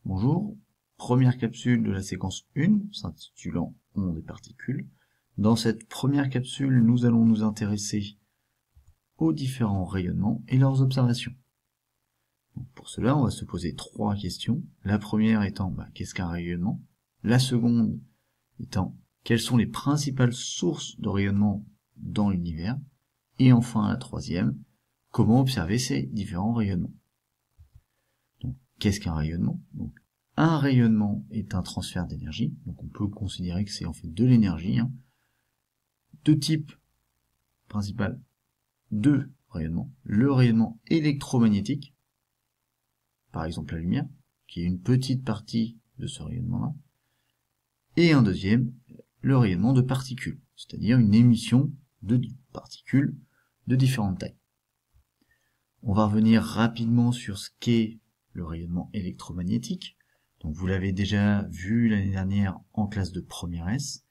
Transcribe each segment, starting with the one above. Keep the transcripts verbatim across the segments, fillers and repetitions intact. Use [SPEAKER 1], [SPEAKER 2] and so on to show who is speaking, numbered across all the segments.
[SPEAKER 1] Bonjour, première capsule de la séquence un, s'intitulant Ondes et particules. Dans cette première capsule, nous allons nous intéresser aux différents rayonnements et leurs observations. Donc pour cela, on va se poser trois questions. La première étant, bah, qu'est-ce qu'un rayonnement? La seconde étant, quelles sont les principales sources de rayonnement dans l'univers? Et enfin, la troisième, comment observer ces différents rayonnements? Donc, qu'est-ce qu'un rayonnement? Donc, un rayonnement est un transfert d'énergie, donc on peut considérer que c'est en fait de l'énergie, hein, de type principal de rayonnement. Le rayonnement électromagnétique, par exemple la lumière, qui est une petite partie de ce rayonnement-là, et un deuxième, le rayonnement de particules, c'est-à-dire une émission de particules de différentes tailles. On va revenir rapidement sur ce qu'est le rayonnement électromagnétique. Donc vous l'avez déjà vu l'année dernière en classe de première S.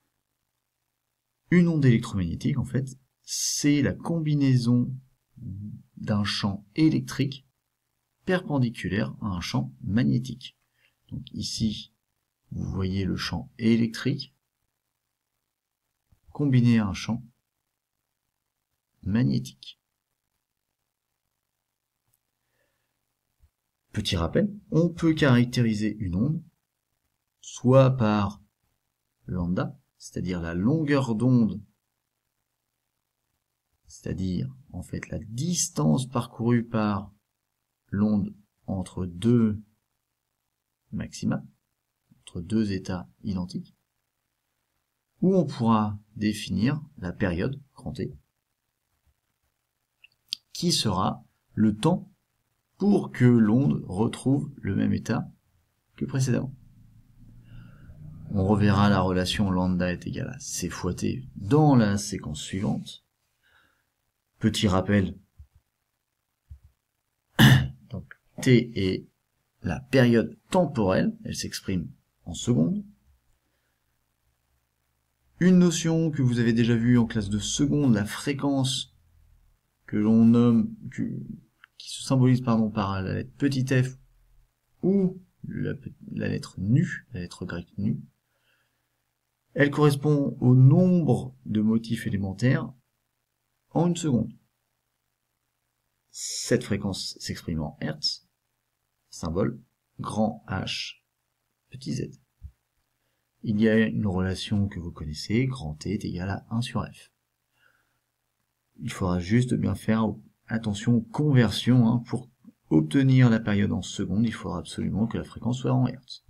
[SPEAKER 1] Une onde électromagnétique, en fait, c'est la combinaison d'un champ électrique perpendiculaire à un champ magnétique. Donc ici, vous voyez le champ électrique combiné à un champ magnétique. Petit rappel, on peut caractériser une onde soit par lambda, c'est-à-dire la longueur d'onde, c'est-à-dire en fait la distance parcourue par l'onde entre deux maxima, entre deux états identiques, ou on pourra définir la période, grand T, qui sera le temps pour que l'onde retrouve le même état que précédemment. On reverra la relation lambda est égal à c fois t dans la séquence suivante. Petit rappel, donc t est la période temporelle, elle s'exprime en secondes. Une notion que vous avez déjà vue en classe de seconde, la fréquence que l'on nomme, que, qui se symbolise pardon, par la lettre petit f ou la, la lettre nu, la lettre grecque nu. Elle correspond au nombre de motifs élémentaires en une seconde. Cette fréquence s'exprime en Hertz, symbole grand H, petit z. Il y a une relation que vous connaissez, grand T est égal à un sur F. Il faudra juste bien faire attention aux conversions. Hein. Pour obtenir la période en secondes, il faudra absolument que la fréquence soit en Hertz.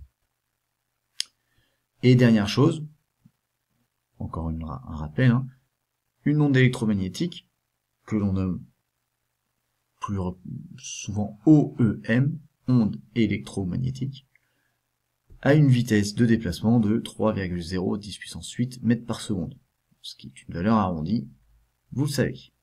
[SPEAKER 1] Et dernière chose, encore une, un rappel, hein, une onde électromagnétique, que l'on nomme plus souvent O E M, onde électromagnétique, a une vitesse de déplacement de trois virgule zéro dix puissance huit mètres par seconde, ce qui est une valeur arrondie, vous le savez.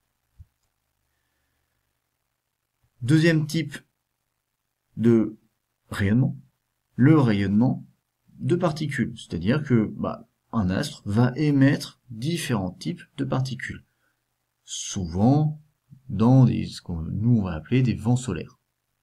[SPEAKER 1] Deuxième type de rayonnement, le rayonnement de particules, c'est-à-dire que bah, un astre va émettre différents types de particules, souvent dans des, ce que nous on va appeler des vents solaires.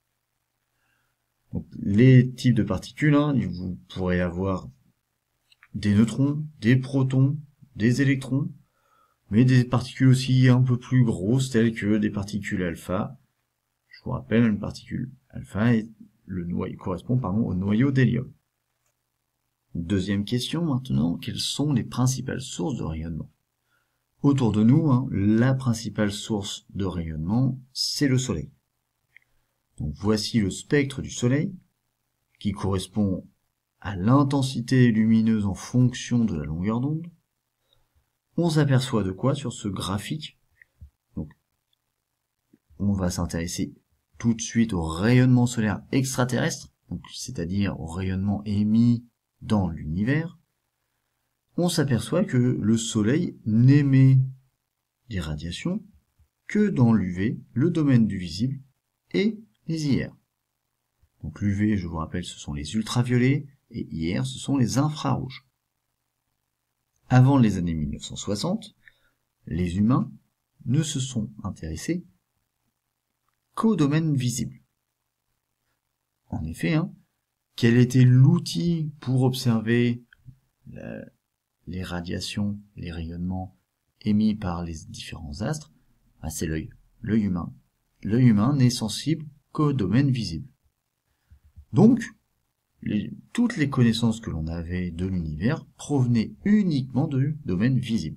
[SPEAKER 1] Donc, les types de particules, hein, vous pourrez avoir des neutrons, des protons, des électrons, mais des particules aussi un peu plus grosses, telles que des particules alpha. Je vous rappelle, une particule alpha est le noyau, correspond pardon, au noyau d'hélium. Deuxième question maintenant, quelles sont les principales sources de rayonnement? Autour de nous, hein, la principale source de rayonnement, c'est le Soleil. Donc voici le spectre du Soleil, qui correspond à l'intensité lumineuse en fonction de la longueur d'onde. On s'aperçoit de quoi sur ce graphique? Donc, on va s'intéresser tout de suite au rayonnement solaire extraterrestre, c'est-à-dire au rayonnement émis dans l'univers. On s'aperçoit que le Soleil n'émet des radiations que dans l'U V, le domaine du visible, et les I R. Donc l'U V, je vous rappelle, ce sont les ultraviolets, et I R, ce sont les infrarouges. Avant les années mille neuf cent soixante, les humains ne se sont intéressés qu'au domaine visible. En effet, hein, quel était l'outil pour observer la, les radiations, les rayonnements émis par les différents astres? Ben, c'est l'œil, l'œil humain. L'œil humain n'est sensible qu'au domaine visible. Donc, les, toutes les connaissances que l'on avait de l'univers provenaient uniquement du domaine visible.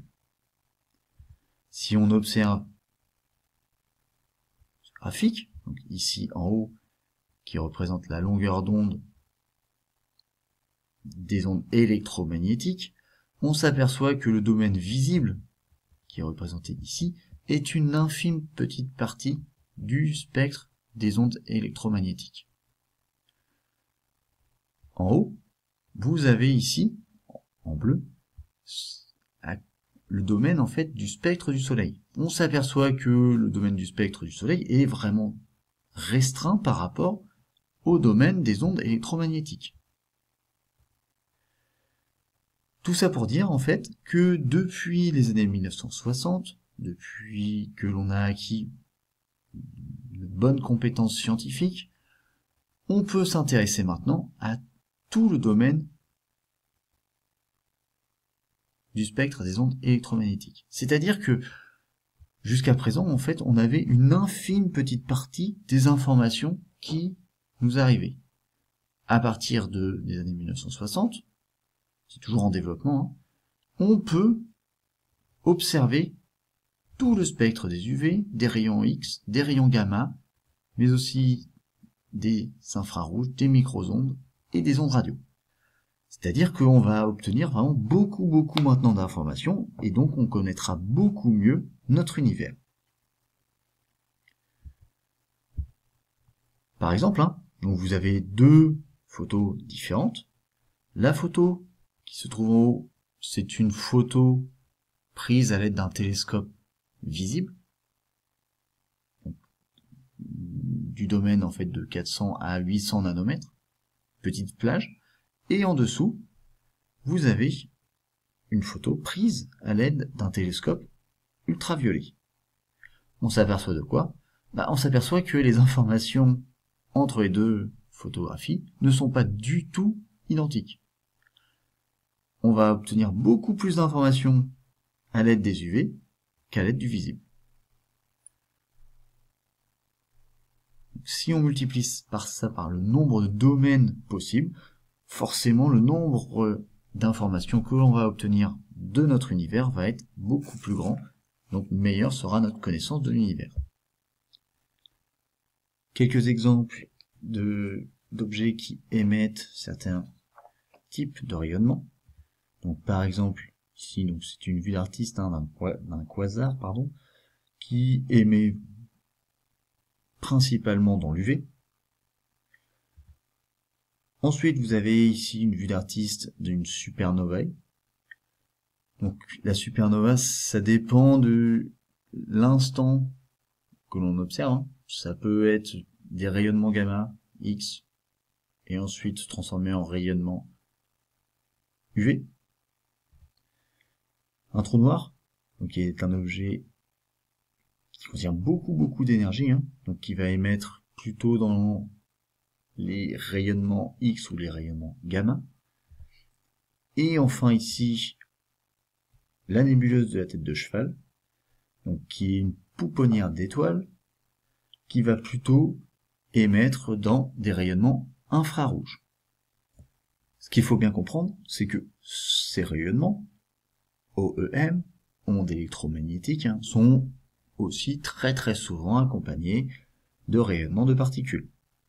[SPEAKER 1] Si on observe ce graphique, donc ici en haut, qui représente la longueur d'onde des ondes électromagnétiques, on s'aperçoit que le domaine visible, qui est représenté ici, est une infime petite partie du spectre des ondes électromagnétiques. En haut, vous avez ici, en bleu, le domaine en fait du spectre du Soleil. On s'aperçoit que le domaine du spectre du Soleil est vraiment restreint par rapport au domaine des ondes électromagnétiques. Tout ça pour dire en fait que depuis les années mille neuf cent soixante, depuis que l'on a acquis de bonnes compétences scientifiques, on peut s'intéresser maintenant à tout le domaine du spectre des ondes électromagnétiques. C'est-à-dire que jusqu'à présent, en fait, on avait une infime petite partie des informations qui nous arrivaient. À partir de, des années mille neuf cent soixante, c'est toujours en développement, hein, on peut observer tout le spectre des U V, des rayons X, des rayons gamma, mais aussi des infrarouges, des micro-ondes et des ondes radio. C'est-à-dire qu'on va obtenir vraiment beaucoup, beaucoup maintenant d'informations, et donc on connaîtra beaucoup mieux notre univers. Par exemple, hein, donc vous avez deux photos différentes. La photo qui se trouve en haut, c'est une photo prise à l'aide d'un télescope visible, donc, du domaine en fait de quatre cents à huit cents nanomètres, petite plage, et en dessous, vous avez une photo prise à l'aide d'un télescope ultraviolet. On s'aperçoit de quoi? Bah, on s'aperçoit que les informations entre les deux photographies ne sont pas du tout identiques. On va obtenir beaucoup plus d'informations à l'aide des U V qu'à l'aide du visible. Si on multiplie par ça par le nombre de domaines possibles, forcément le nombre d'informations que l'on va obtenir de notre univers va être beaucoup plus grand, donc meilleure sera notre connaissance de l'univers. Quelques exemples de d'objets qui émettent certains types de rayonnement. Donc par exemple, ici donc c'est une vue d'artiste hein, d'un quasar pardon, qui émet principalement dans l'U V. Ensuite, vous avez ici une vue d'artiste d'une supernovae. Donc la supernova, ça dépend de l'instant que l'on observe. Hein. Ça peut être des rayonnements gamma, X, et ensuite se transformer en rayonnement U V. Un trou noir, donc qui est un objet qui contient beaucoup beaucoup d'énergie, hein, donc qui va émettre plutôt dans les rayonnements X ou les rayonnements gamma. Et enfin ici, la nébuleuse de la tête de cheval, donc qui est une pouponnière d'étoiles, qui va plutôt émettre dans des rayonnements infrarouges. Ce qu'il faut bien comprendre, c'est que ces rayonnements, O E M, ondes électromagnétiques, hein, sont aussi très très souvent accompagnés de rayonnements de particules.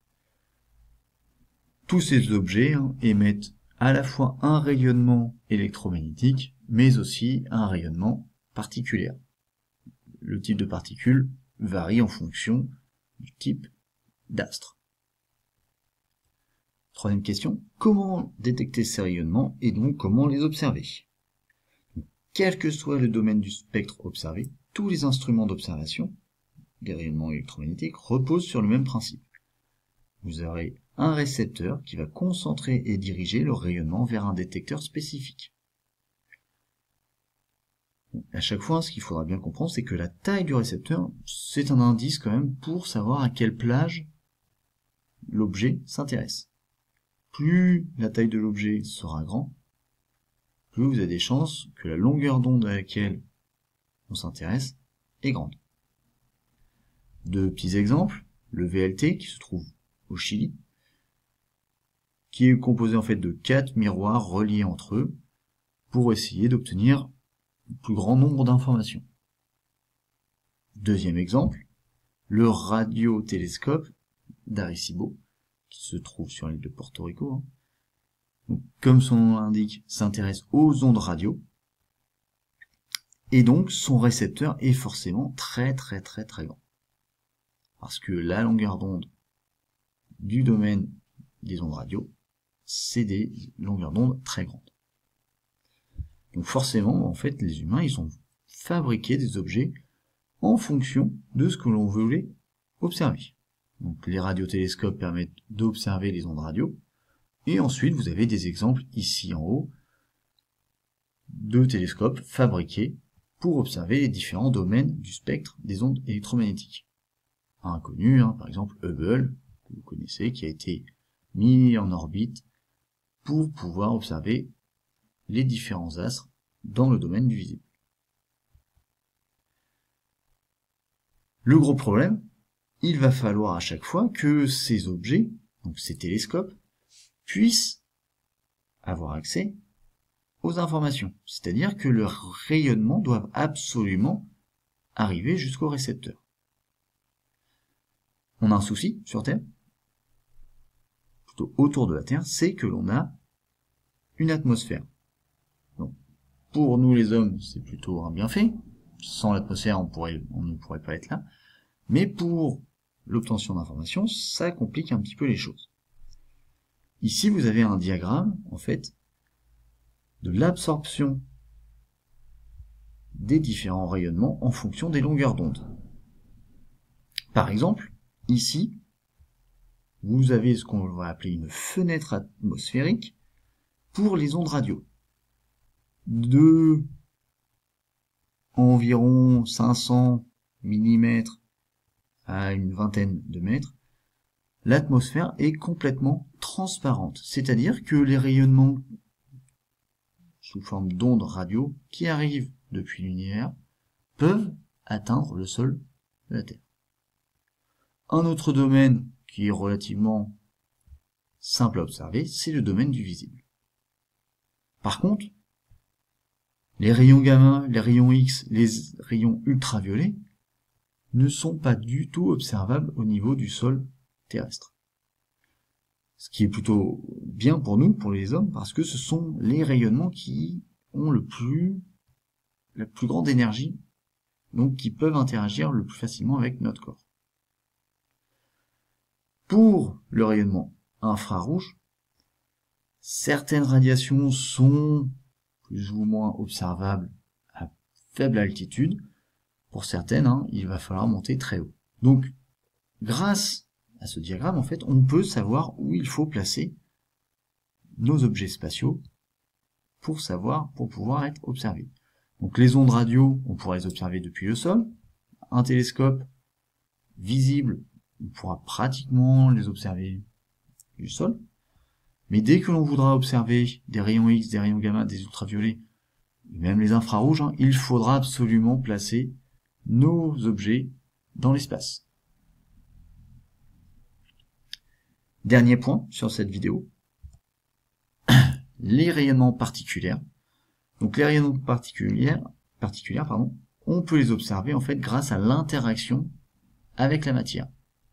[SPEAKER 1] Tous ces objets hein, émettent à la fois un rayonnement électromagnétique, mais aussi un rayonnement particulaire. Le type de particule varie en fonction du type d'astre. Troisième question, comment détecter ces rayonnements et donc comment les observer? Quel que soit le domaine du spectre observé, tous les instruments d'observation des rayonnements électromagnétiques reposent sur le même principe. Vous aurez un récepteur qui va concentrer et diriger le rayonnement vers un détecteur spécifique. À chaque fois, ce qu'il faudra bien comprendre, c'est que la taille du récepteur, c'est un indice quand même pour savoir à quelle plage l'objet s'intéresse. plus la taille de l'objet sera grande, plus vous avez des chances que la longueur d'onde à laquelle on s'intéresse est grande. Deux petits exemples, le V L T qui se trouve au Chili, qui est composé en fait de quatre miroirs reliés entre eux pour essayer d'obtenir le plus grand nombre d'informations. Deuxième exemple, le radiotélescope d'Arecibo, qui se trouve sur l'île de Porto Rico, hein. Donc, comme son nom l'indique, s'intéresse aux ondes radio, et donc son récepteur est forcément très très très très grand. Parce que la longueur d'onde du domaine des ondes radio, c'est des longueurs d'onde très grandes. Donc forcément, en fait, les humains, ils ont fabriqué des objets en fonction de ce que l'on voulait observer. Donc les radiotélescopes permettent d'observer les ondes radio, et ensuite vous avez des exemples ici en haut de télescopes fabriqués pour observer les différents domaines du spectre des ondes électromagnétiques. Un connu, hein, par exemple Hubble, que vous connaissez, qui a été mis en orbite pour pouvoir observer les différents astres dans le domaine du visible. Le gros problème, il va falloir à chaque fois que ces objets, donc ces télescopes, puissent avoir accès aux informations. C'est-à-dire que leur rayonnement doit absolument arriver jusqu'au récepteur. On a un souci sur Terre, plutôt autour de la Terre, c'est que l'on a une atmosphère. Donc, pour nous les hommes, c'est plutôt un bienfait. Sans l'atmosphère, on, pourrait, on ne pourrait pas être là. Mais pour l'obtention d'informations, ça complique un petit peu les choses. Ici, vous avez un diagramme, en fait, de l'absorption des différents rayonnements en fonction des longueurs d'onde. Par exemple, ici, vous avez ce qu'on va appeler une fenêtre atmosphérique pour les ondes radio. De environ cinq cents millimètres à une vingtaine de mètres, l'atmosphère est complètement transparente. C'est-à-dire que les rayonnements sous forme d'ondes radio qui arrivent depuis l'univers peuvent atteindre le sol de la Terre. Un autre domaine qui est relativement simple à observer, c'est le domaine du visible. Par contre, les rayons gamma, les rayons X, les rayons ultraviolets ne sont pas du tout observables au niveau du sol terrestre. Ce qui est plutôt bien pour nous, pour les hommes, parce que ce sont les rayonnements qui ont le plus, la plus grande énergie, donc qui peuvent interagir le plus facilement avec notre corps. Pour le rayonnement infrarouge, certaines radiations sont plus ou moins observables à faible altitude. Pour certaines, hein, il va falloir monter très haut. Donc, grâce à ce diagramme, en fait, on peut savoir où il faut placer nos objets spatiaux pour savoir, pour pouvoir être observés. Donc, les ondes radio, on pourra les observer depuis le sol. Un télescope visible, on pourra pratiquement les observer du sol. Mais dès que l'on voudra observer des rayons X, des rayons gamma, des ultraviolets, même les infrarouges, hein, il faudra absolument placer nos objets dans l'espace. Dernier point sur cette vidéo, les rayonnements particuliers. Donc les rayonnements particuliers, particuliers pardon, on peut les observer en fait grâce à l'interaction avec la matière.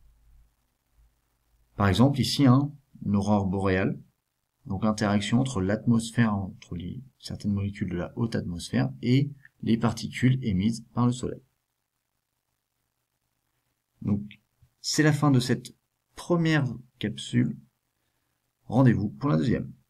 [SPEAKER 1] Par exemple ici, hein, une aurore boréale, donc l'interaction entre l'atmosphère, entre les, certaines molécules de la haute atmosphère et les particules émises par le soleil. Donc c'est la fin de cette première capsule. Rendez-vous pour la deuxième.